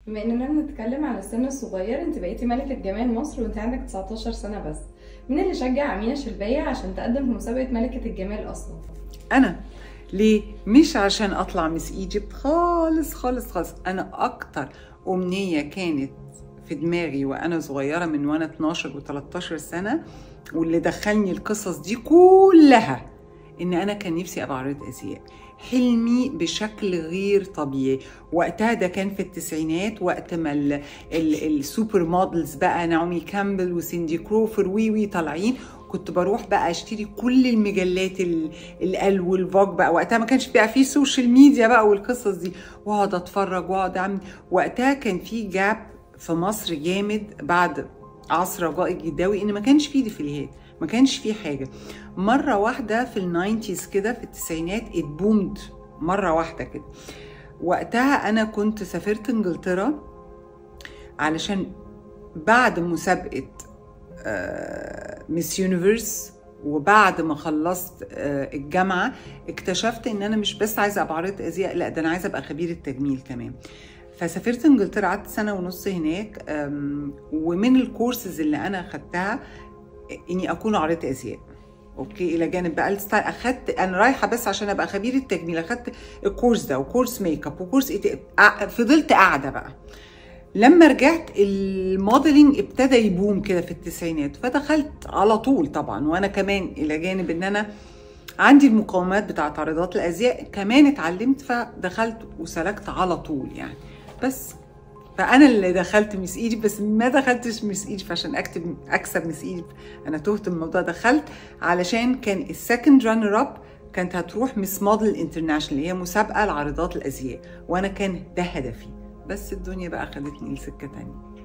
بما اننا بنتكلم على السن الصغير، انت بقيتي ملكة جمال مصر وانت عندك 19 سنة بس. مين اللي شجع أمينة شلباية عشان تقدم في مسابقة ملكة الجمال أصلا؟ أنا. ليه؟ مش عشان أطلع مس إيجيبت خالص خالص خالص. أنا أكتر أمنية كانت في دماغي وأنا صغيرة من وأنا 12 و13 سنة، واللي دخلني القصص دي كلها، إن أنا كان نفسي أبقى عارضة أزياء. حلمي بشكل غير طبيعي. وقتها ده كان في التسعينات، وقت ما السوبر مودلز بقى نعومي كامبل وسيندي كروفر وي طالعين. كنت بروح بقى اشتري كل المجلات الال والفوج بقى. وقتها ما كانش بقى فيه سوشيال ميديا بقى والقصص دي، واقعد اتفرج واقعد اعمل. وقتها كان في جاب في مصر جامد بعد عصر رجاء الجداوي، ان ما كانش فيه ديفيليهات، ما كانش فيه حاجه. مره واحده في الناينتيز كده، في التسعينات اتبومد مره واحده كده. وقتها انا كنت سافرت انجلترا علشان بعد مسابقه ميس يونيفرس، وبعد ما خلصت الجامعه اكتشفت ان انا مش بس عايزه ابقى عارضة ازياء، لا ده انا عايزه ابقى خبيره تجميل كمان. فسافرت انجلترا، قعدت سنه ونص هناك. ومن الكورسز اللي انا اخدتها اني اكون عارضة ازياء. اوكي، الى جانب بقى الستايل. اخدت، انا رايحه بس عشان ابقى خبيره تجميل، اخدت الكورس ده وكورس ميك اب وكورس فضلت قاعده بقى. لما رجعت الموديلنج ابتدى يبوم كده في التسعينات، فدخلت على طول طبعا. وانا كمان الى جانب ان انا عندي المقومات بتاعت عارضات الازياء، كمان اتعلمت فدخلت وسلكت على طول يعني. بس فانا اللي دخلت ميس ايجيبت، بس ما دخلتش ميس ايجيبت عشان اكسب ميس ايجيبت. انا تهت من الموضوع. دخلت علشان كان السكند رانر اب كانت هتروح ميس موديل انترناشونال، اللي هي مسابقه لعارضات الازياء، وانا كان ده هدفي. بس الدنيا بقى خدتني لسكه تانيه.